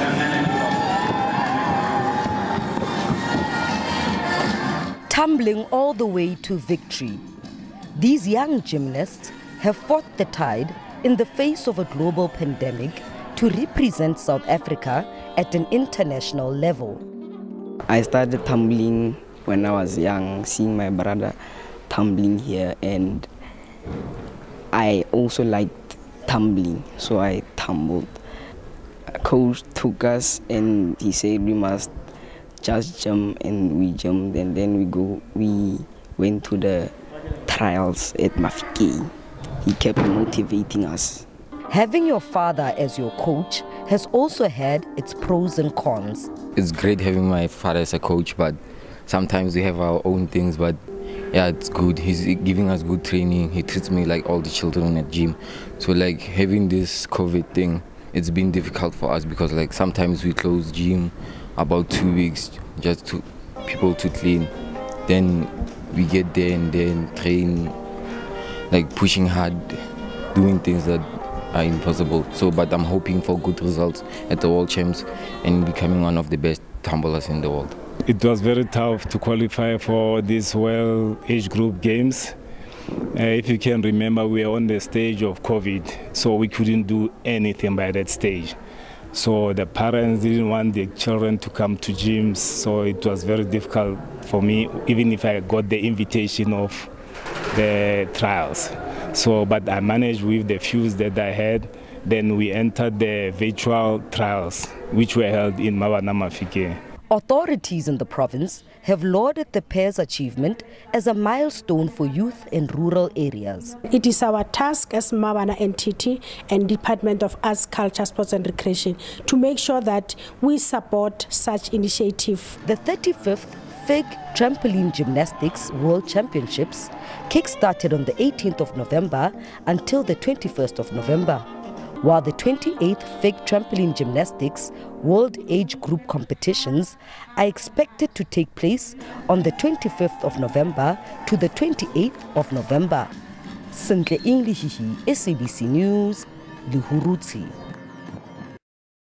Tumbling all the way to victory, these young gymnasts have fought the tide in the face of a global pandemic to represent South Africa at an international level. I started tumbling when I was young, seeing my brother tumbling here, and I also liked tumbling, so I tumbled. A coach took us and he said we must just jump, and we jumped, and then we went to the trials at Mafike. He kept motivating us. Having your father as your coach has also had its pros and cons. It's great having my father as a coach, but sometimes we have our own things, but yeah, it's good. He's giving us good training. He treats me like all the children at gym. So like having this COVID thing, it's been difficult for us because like sometimes we close gym about 2 weeks just to people to clean. Then we get there and then train, like pushing hard, doing things that are impossible. So, but I'm hoping for good results at the World Champs and becoming one of the best tumblers in the world. It was very tough to qualify for these World Age Group Games. If you can remember, we were on the stage of COVID, so we couldn't do anything by that stage. So the parents didn't want the children to come to gyms, so it was very difficult for me, even if I got the invitation of the trials. So, but I managed with the fuse that I had. Then we entered the virtual trials, which were held in Mabana Mafike. Authorities in the province have lauded the pair's achievement as a milestone for youth in rural areas. It is our task as Mabana entity and Department of Arts, Culture, Sports and Recreation to make sure that we support such initiative. The 35th FIG Trampoline Gymnastics World Championships kick-started on the 18th of November until the 21st of November, while the 28th FIG Trampoline Gymnastics World Age Group competitions are expected to take place on the 25th of November to the 28th of November. Sentle English, SABC News, Lihurutsi.